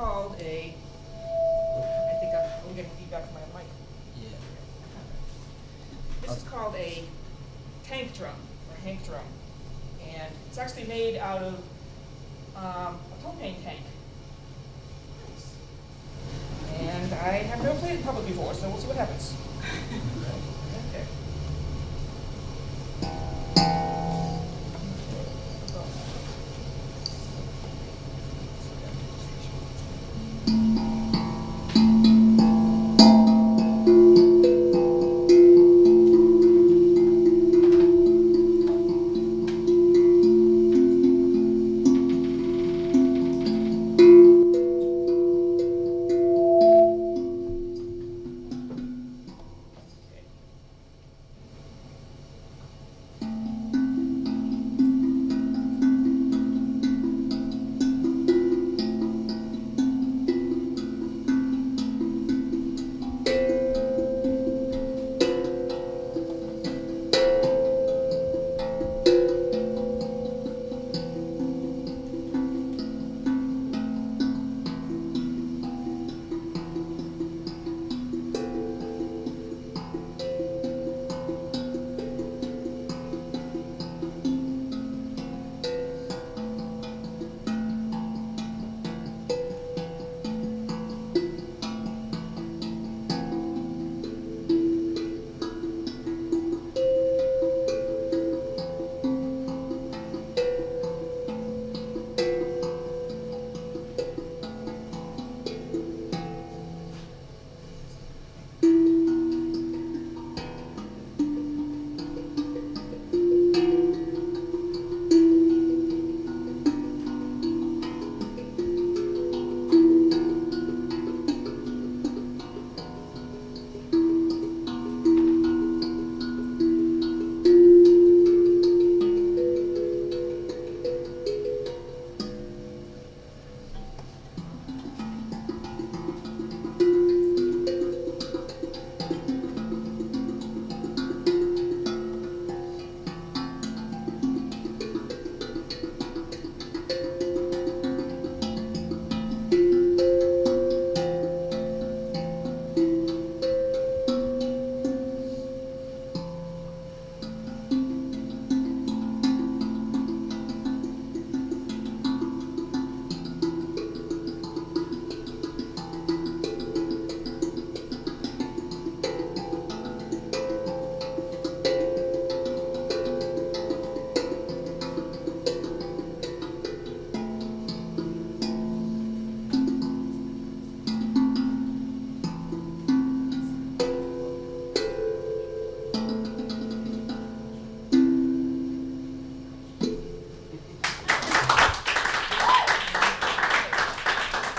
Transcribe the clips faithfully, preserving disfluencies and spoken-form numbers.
called a, I think I'm, I'm getting feedback from my mic. Yeah. This is called a tank drum, or Hank drum. And it's actually made out of um, a propane tank. And I have never played it in public before, so we'll see what happens. Okay.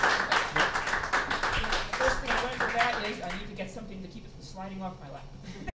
I need to get something to keep it from sliding off my lap.